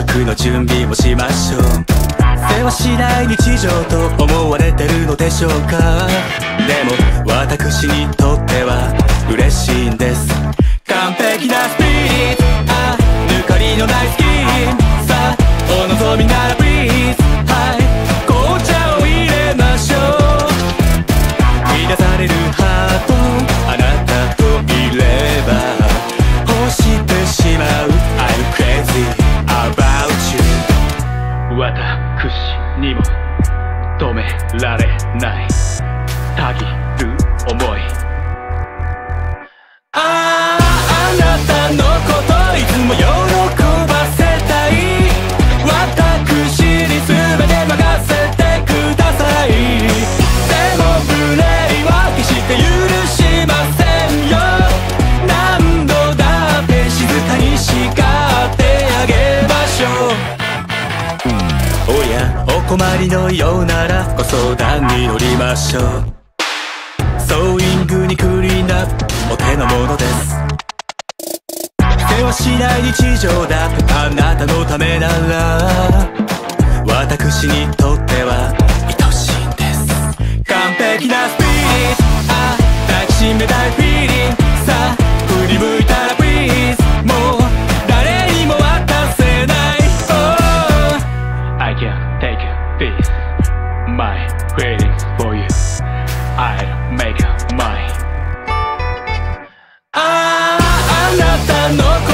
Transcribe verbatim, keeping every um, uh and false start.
食の準備もしましょう。世話しない日常と思われてるのでしょうか。でも私にとっては嬉しいんです。完璧なスピリッツ、あ、抜かりのないスキン、さあお望みならプリーズ、はい、紅茶を入れましょう。満たされるハート、あなたといれば欲してしまう I'm crazy about you。 私にも止められないたぎる想い。ああ、あなたのこといつも喜ばせたい。私に全て任せてください。でもプレイは決して許しませんよ。何度だって静かに叱ってあげましょう。おやお困りのようならご相談に乗りましょう。ソーイングにクリーンアップお手のものです。世話しない日常だってあなたのためなら私にとっては愛しいんです。完璧なスピリッツ、あ、抱きしめたいフィーリング、さあ振り向いたらプリーズ、もう誰にも渡せない、oh I can't take this my feelings for you I'll make mine。 ああ、あなたの